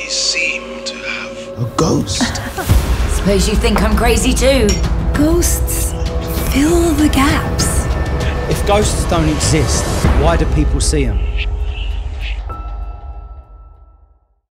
seem to have a ghost. Suppose you think I'm crazy too. Ghosts fill the gaps. If ghosts don't exist, why do people see them?